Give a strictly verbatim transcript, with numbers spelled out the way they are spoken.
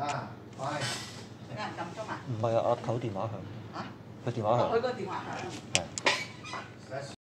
啊，喂。 有人撳鐘啊？ 唔係啊，阿頭電話響。 嚇？ 佢電話響。 佢個電話響。 係。